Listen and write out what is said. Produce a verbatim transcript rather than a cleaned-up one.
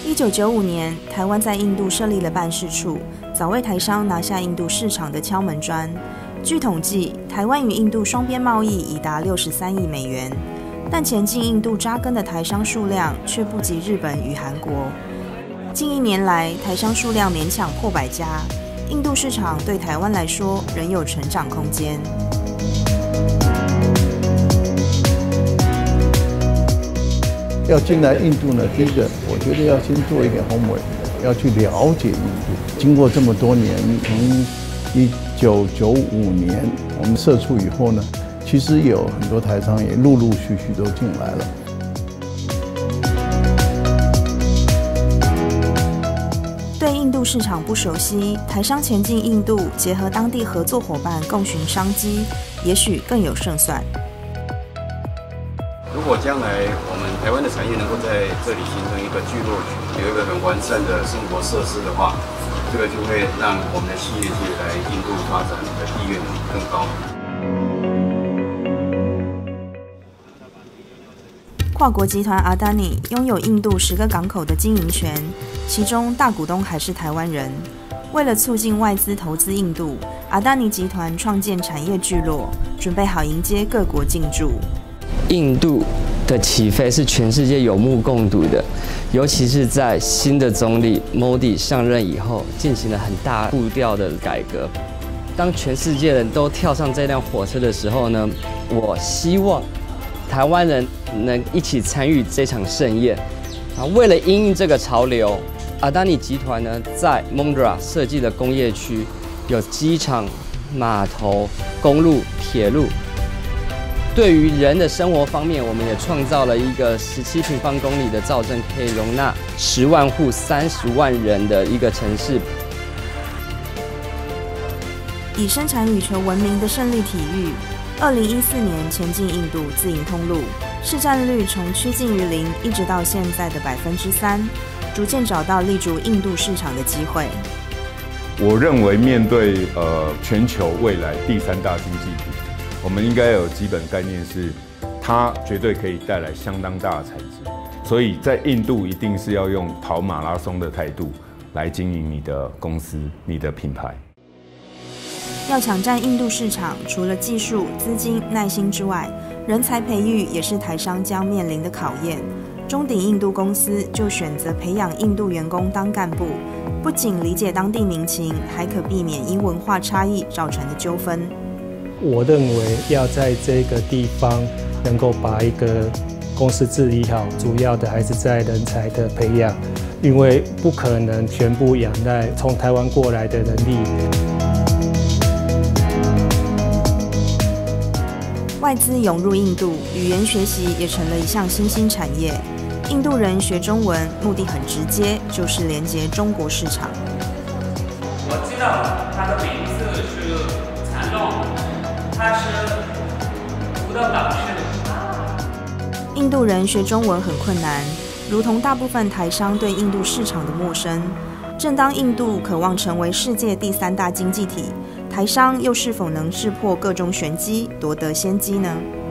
一九九五年，台湾在印度设立了办事处，早为台商拿下印度市场的敲门砖。据统计，台湾与印度双边贸易已达六十三亿美元，但前进印度扎根的台商数量却不及日本与韩国。近一年来，台商数量勉强破百家，印度市场对台湾来说仍有成长空间。 要进来印度呢，第一个，我觉得要先做一点 homework， 要去了解印度。经过这么多年，从一九九五年我们社畜以后呢，其实有很多台商也陆陆续续都进来了。 对印度市场不熟悉，台商前进印度，结合当地合作伙伴共寻商机，也许更有胜算。 如果将来我们台湾的产业能够在这里形成一个聚落群，有一个很完善的生活设施的话，这个就会让我们的企业界来印度发展的意愿更高。 跨国集团阿达尼拥有印度十个港口的经营权，其中大股东还是台湾人。为了促进外资投资印度，阿达尼集团创建产业聚落，准备好迎接各国进驻。 印度的起飞是全世界有目共睹的，尤其是在新的总理 Modi 上任以后，进行了很大步调的改革。当全世界人都跳上这辆火车的时候呢，我希望台湾人能一起参与这场盛宴。啊，为了因应这个潮流，阿达尼集团呢在 Mundra 设计的工业区有机场、码头、公路、铁路。对于人的生活方面，我们也创造了一个十七平方公里的造镇，可以容纳十万户、三十万人的一个城市。 以生产羽球闻名的胜利体育，二零一四年前进印度自营通路，市占率从趋近于零，一直到现在的百分之三，逐渐找到立足印度市场的机会。 我认为，面对呃全球未来第三大经济体，我们应该有基本概念是，它绝对可以带来相当大的产值。所以在印度一定是要用跑马拉松的态度来经营你的公司、你的品牌。 要抢占印度市场，除了技术、资金、耐心之外，人才培育也是台商将面临的考验。中鼎印度公司就选择培养印度员工当干部，不仅理解当地民情，还可避免因文化差异造成的纠纷。 我认为要在这个地方能够把一个公司治理好，主要的还是在人才的培养，因为不可能全部仰赖从台湾过来的人力。 外资涌入印度，语言学习也成了一项新兴产业。印度人学中文目的很直接，就是连接中国市场。 我知道他的名字是残龙，他是舞蹈老师。 印度人学中文很困难，如同大部分台商对印度市场的陌生。正当印度渴望成为世界第三大经济体，台商又是否能识破各种玄机，夺得先机呢？